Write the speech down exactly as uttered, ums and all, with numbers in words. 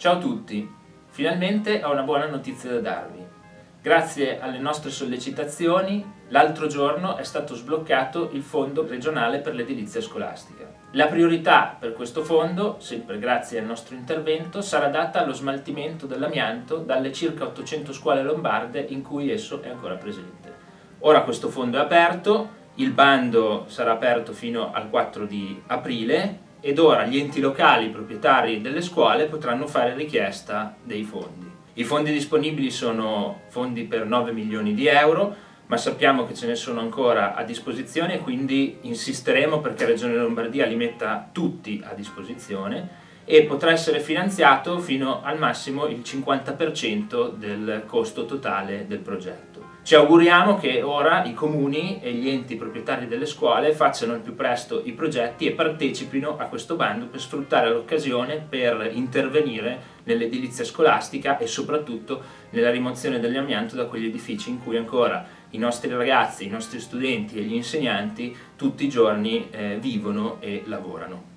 Ciao a tutti, finalmente ho una buona notizia da darvi. Grazie alle nostre sollecitazioni, l'altro giorno è stato sbloccato il Fondo regionale per l'edilizia scolastica. La priorità per questo fondo, sempre grazie al nostro intervento, sarà data allo smaltimento dell'amianto dalle circa ottocento scuole lombarde in cui esso è ancora presente. Ora questo fondo è aperto, il bando sarà aperto fino al quattro di aprile ed ora gli enti locali proprietari delle scuole potranno fare richiesta dei fondi. I fondi disponibili sono fondi per nove milioni di euro, ma sappiamo che ce ne sono ancora a disposizione e quindi insisteremo perché la Regione Lombardia li metta tutti a disposizione e potrà essere finanziato fino al massimo il cinquanta per cento del costo totale del progetto. Ci auguriamo che ora i comuni e gli enti proprietari delle scuole facciano al più presto i progetti e partecipino a questo bando per sfruttare l'occasione per intervenire nell'edilizia scolastica e soprattutto nella rimozione dell'amianto da quegli edifici in cui ancora i nostri ragazzi, i nostri studenti e gli insegnanti tutti i giorni eh, vivono e lavorano.